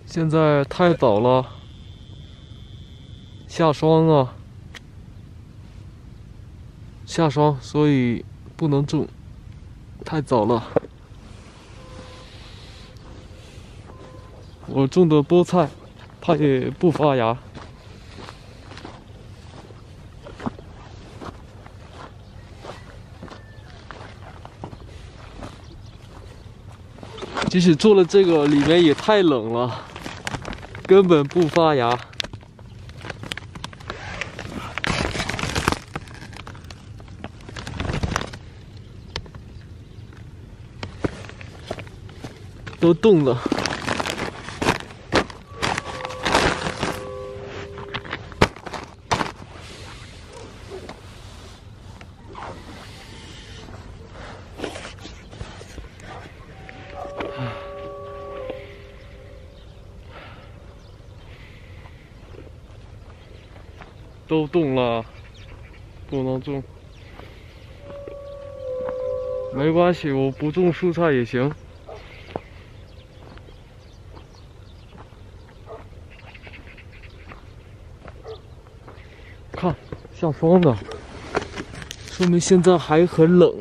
现在太早了，下霜啊，下霜，所以不能种，太早了。我种的菠菜，它也不发芽。即使做了这个，里面也太冷了，根本不发芽。都冻了。都冻了，不能种。没关系，我不种蔬菜也行。看，下霜了，说明现在还很冷。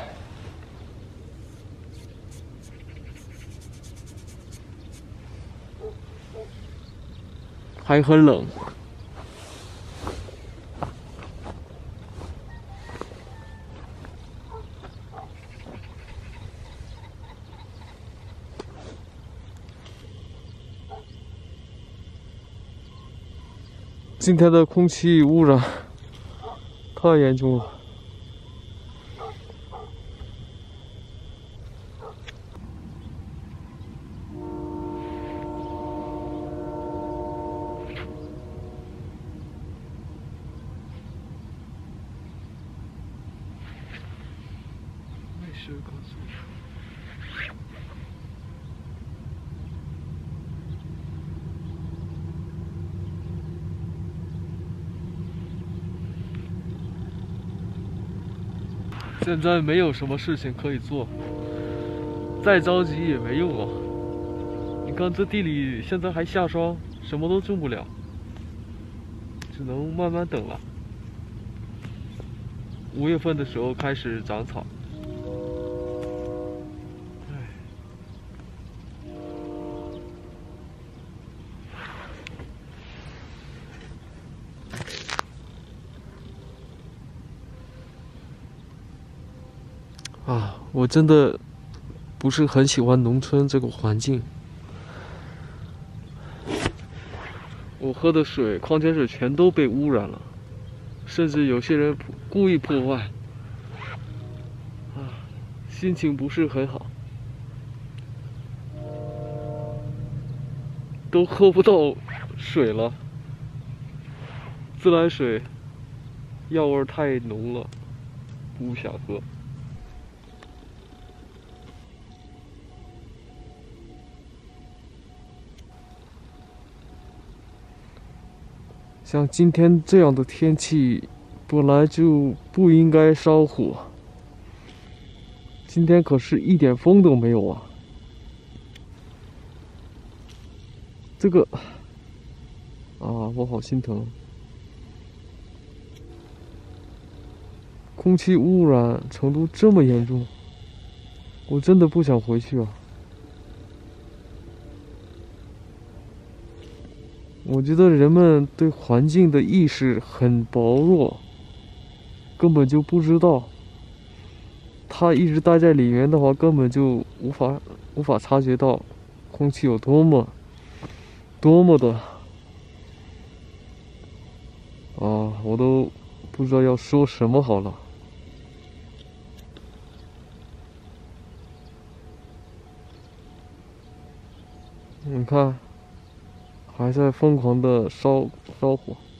还很冷。今天的空气污染太严重了。没事，告诉你。现在没有什么事情可以做，再着急也没用啊！你看这地里现在还下霜，什么都种不了，只能慢慢等了。5月份的时候开始长草。啊，我真的不是很喜欢农村这个环境。我喝的水，矿泉水全都被污染了，甚至有些人故意破坏。啊，心情不是很好，都喝不到水了。自来水药味太浓了，不想喝。像今天这样的天气，本来就不应该烧火。今天可是一点风都没有啊！这个啊，我好心疼。空气污染程度这么严重，我真的不想回去啊！我觉得人们对环境的意识很薄弱，根本就不知道。他一直待在里面的话，根本就无法察觉到空气有多么的啊，我都不知道要说什么好了。你看，还在疯狂的烧火。